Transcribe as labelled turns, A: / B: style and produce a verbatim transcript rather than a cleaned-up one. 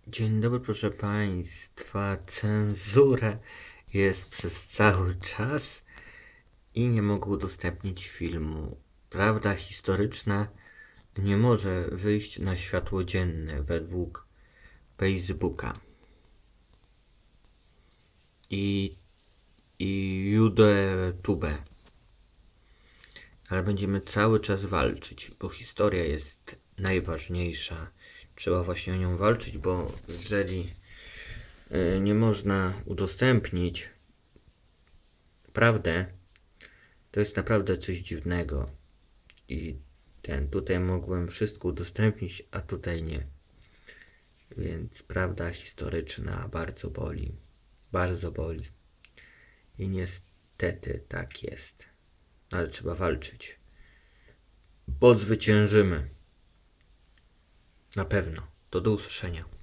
A: Dzień dobry, proszę Państwa. Cenzura jest przez cały czas i nie mogę udostępnić filmu. Prawda historyczna nie może wyjść na światło dzienne według Facebooka i, i YouTube. Ale będziemy cały czas walczyć, bo historia jest najważniejsza. Trzeba właśnie o nią walczyć, bo jeżeli y, nie można udostępnić prawdę, to jest naprawdę coś dziwnego. I ten tutaj mogłem wszystko udostępnić, a tutaj nie. Więc prawda historyczna bardzo boli. Bardzo boli. I niestety tak jest. Ale trzeba walczyć. Bo zwyciężymy. Na pewno. To do usłyszenia.